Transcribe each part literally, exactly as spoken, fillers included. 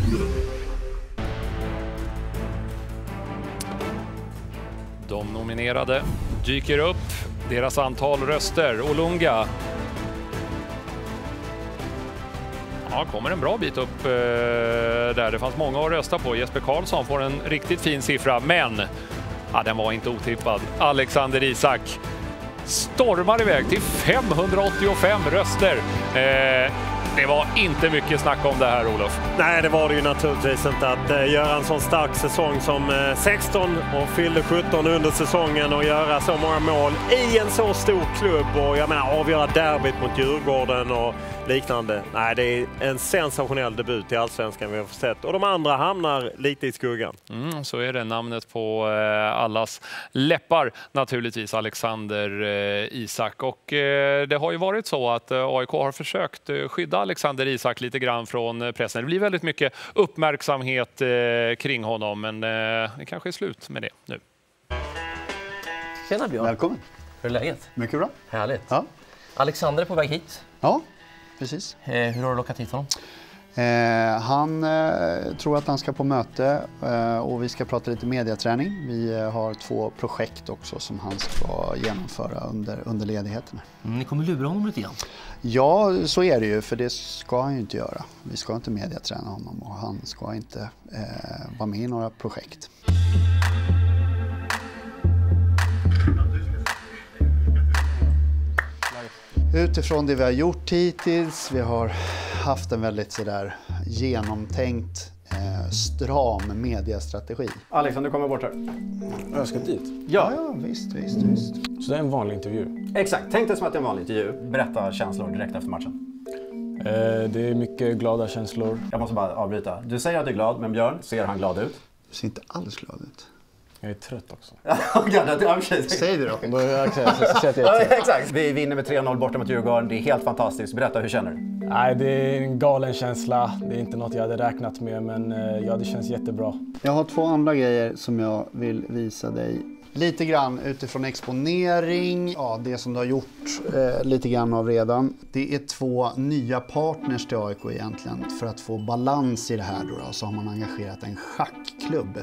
De nominerade dyker upp. Deras antal röster. Olunga. Ja, kommer en bra bit upp eh, där. Det fanns många att rösta på. Jesper Karlsson får en riktigt fin siffra, men ja, den var inte otippad. Alexander Isak stormar iväg till femhundraåttiofem röster. Eh, det var inte mycket snack om det här, Olof. Nej, det var det ju naturligtvis inte. Att eh, göra en sån stark säsong som eh, sexton och fyllde sjutton under säsongen och göra så många mål i en så stor klubb och jag menar avgöra derbyt mot Djurgården och liknande. Nej, det är en sensationell debut i Allsvenskan vi har sett. Och de andra hamnar lite i skuggan. Mm, så är det namnet på eh, allas läppar naturligtvis, Alexander eh, Isak. Och eh, det har ju varit så att eh, A I K har försökt eh, skydda Alexander Isak lite grann från eh, pressen. Det blir väldigt mycket uppmärksamhet eh, kring honom, men eh, det kanske är slut med det nu. Tjena Björn. Välkommen. Hur är läget? Mycket bra. Härligt. Ja. Alexander är på väg hit. Ja, precis. Eh, hur har du lockat hit honom? Eh, han eh, tror att han ska på möte eh, och vi ska prata lite mediaträning. Vi eh, har två projekt också som han ska genomföra under, under ledigheten. Mm, ni kommer lura honom lite grann. Ja, så är det ju, för det ska han ju inte göra. Vi ska inte mediaträna honom och han ska inte eh, vara med i några projekt. Utifrån det vi har gjort hittills, vi har haft en väldigt sådär genomtänkt, eh, stram mediastrategi. Alexander, du kommer bort här. Jag ska dit? Ja, ja visst, visst, visst. Så det är en vanlig intervju? Exakt, tänk dig som att det är en vanlig intervju. Berätta känslor direkt efter matchen. Eh, det är mycket glada känslor. Jag måste bara avbryta. Du säger att du är glad, men Björn, ser han glad ut? Du ser inte alls glad ut. Jag är trött också. Säg det då. Då är jag, jag, jag, jag, jag, Exakt. Vi vinner med tre noll borta mot Djurgården. Det är helt fantastiskt. Berätta, hur känner du? Nej, det är en galen känsla. Det är inte något jag hade räknat med, men ja, det känns jättebra. Jag har två andra grejer som jag vill visa dig. Lite grann utifrån exponering, ja, det som du har gjort eh, lite grann av redan. Det är två nya partners till A I K egentligen. För att få balans i det här då, då så har man engagerat en schackklubb.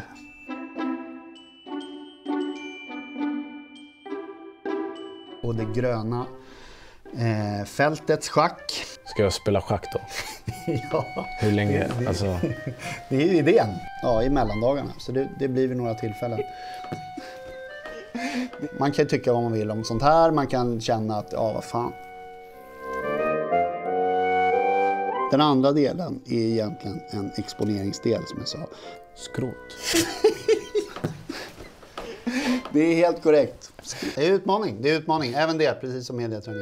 Och det gröna eh, fältets schack. Ska jag spela schack då? Ja. Hur länge? Det, alltså... det är idén. Ja, i mellandagarna. Så det, det blir vid några tillfällen. Man kan tycka vad man vill om sånt här. Man kan känna att, ja vad fan. Den andra delen är egentligen en exponeringsdel som jag sa. Skrot. Det är helt korrekt. Det är utmaning, det är utmaning. Även det, precis som mediaträning.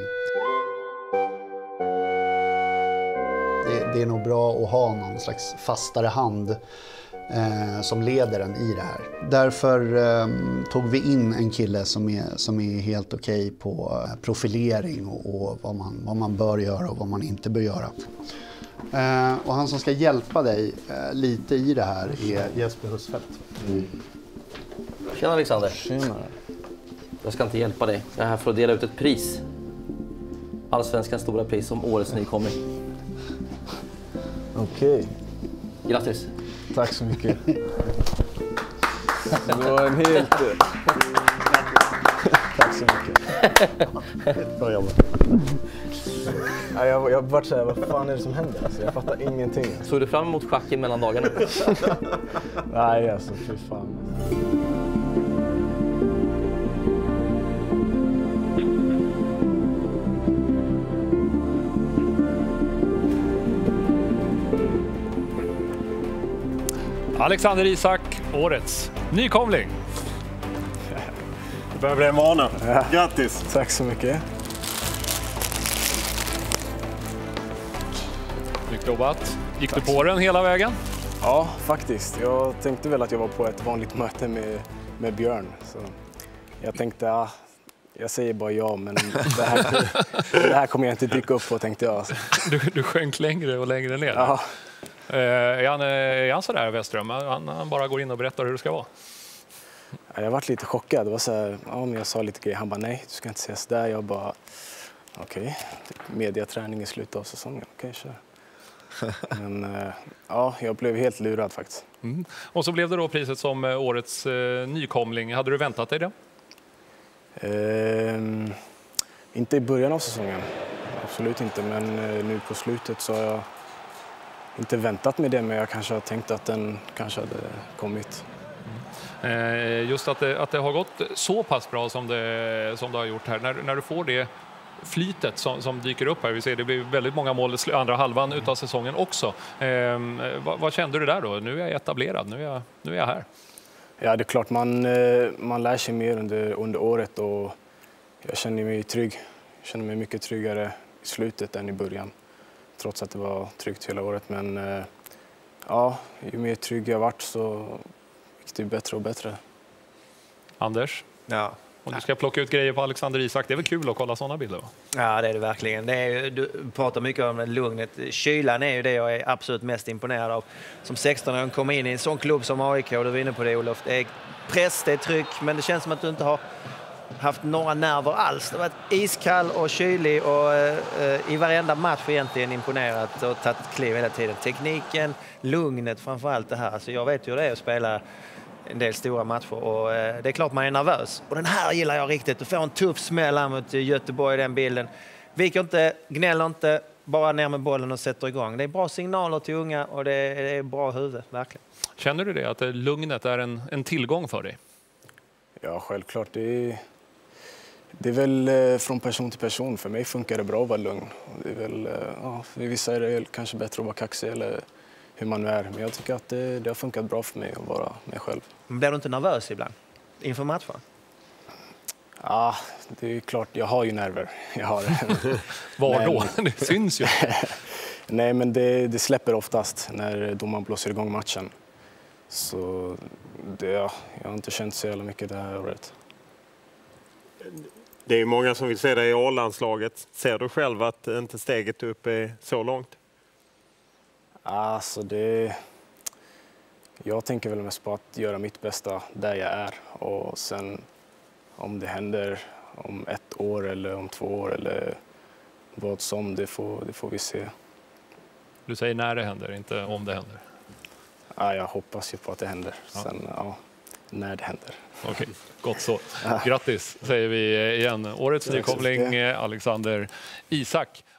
Det, det är nog bra att ha någon slags fastare hand eh, som leder en i det här. Därför eh, tog vi in en kille som är, som är helt okej på profilering och, och vad, man, vad man bör göra och vad man inte bör göra. Eh, och han som ska hjälpa dig eh, lite i det här är Jesper Husfeldt. Mm. Tjena Alexander. Tjena. Jag ska inte hjälpa dig. Jag är här för att dela ut ett pris. Allsvenskans stora pris som årets nykomling. Okej. Okay. Grattis. Tack så mycket. Det var en helt... Tack så mycket. Bra jobbat. Ja, jag jag har varit så här, vad fan är det som händer? Alltså, jag fattar ingenting. Såg du fram emot schacken mellan dagarna? Nej, alltså fy fan. Alexander Isak, årets nykomling. Det börjar bli en vana. Ja. Grattis! Tack så mycket. Snyggt jobbat. Gick Tack. du på den hela vägen? Ja, faktiskt. Jag tänkte väl att jag var på ett vanligt möte med, med Björn. Så jag tänkte, ja, jag säger bara ja, men det här, det här kommer jag inte dyka upp på, tänkte jag. Du, du sjönk längre och längre ner. Ja. Är han, är han sådär, Westström? Han, han bara går in och berättar hur det ska vara. Jag varit lite chockad. Det var så här, ja, men jag sa lite grejer. Han bara, nej, du ska inte säga sådär. Jag bara, okej, okay. Mediaträning i slutet av säsongen. Okej, okay, kör. Men eh, ja, jag blev helt lurad faktiskt. Mm. Och så blev det då priset som årets eh, nykomling. Hade du väntat dig det? Eh, inte i början av säsongen, absolut inte. Men eh, nu på slutet så har jag inte väntat mig det, men jag kanske har tänkt att den kanske hade kommit. Mm. Eh, just att det, att det har gått så pass bra som det, som det har gjort här. När, när du får det flytet som, som dyker upp här, vi ser det blir väldigt många mål i andra halvan utav säsongen också. Eh, vad, vad kände du där då? Nu är jag etablerad, nu är jag, nu är jag här. Ja, det är klart man, man lär sig mer under, under året och jag känner mig trygg. Jag känner mig mycket tryggare i slutet än i början. Trots att det var tryggt hela året. Men ja, ju mer trygg jag varit så gick det bättre och bättre. Anders? Ja. Om du ska plocka ut grejer på Alexander Isak, det är väl kul att kolla sådana bilder, va? Ja, det är det verkligen. Det är ju, du pratar mycket om lugnet. Kylan är ju det jag är absolut mest imponerad av. Som sexton-åring kommer in i en sån klubb som A I K, du var inne på det, Olof. Det är press, det är tryck, men det känns som att du inte har haft några nerver alls. Det har varit iskall och kylig och eh, i varenda match egentligen imponerat och tagit kliv hela tiden. Tekniken, lugnet framför allt det här. Alltså jag vet ju det är att spela en del stora matcher och eh, det är klart man är nervös. Och den här gillar jag riktigt. Du får en tuff smäll här mot Göteborg i den bilden. Viker inte, gnäller inte, bara ner med bollen och sätter igång. Det är bra signaler till unga och det är, det är bra huvud, verkligen. Känner du det, att lugnet är en, en tillgång för dig? Ja, självklart. Det är, det är väl eh, från person till person. För mig funkar det bra att vara lugn. Det är väl, eh, ja, för vissa är det kanske bättre att vara kaxig eller hur man är. Men jag tycker att det, det har funkat bra för mig att vara mig själv. Men blir du inte nervös ibland inför matchen? Ja, det är klart. Jag har ju nerver. Jag har. Var då? Det syns ju. Nej, men det, det släpper oftast när domaren blåser igång matchen. Så det, ja, jag har inte känt så jävla mycket det här året. Det är många som vill se dig i A-landslaget. Ser du själv att inte steget upp är så långt? Alltså det... Jag tänker väl mest på att göra mitt bästa där jag är. Och sen om det händer om ett år eller om två år eller vad som, det får, det får vi se. Du säger när det händer, inte om det händer. Ja, jag hoppas ju på att det händer. Ja. Sen, ja, när det händer. Okej, gott så. Grattis säger vi igen. Årets nykomling Alexander Isak.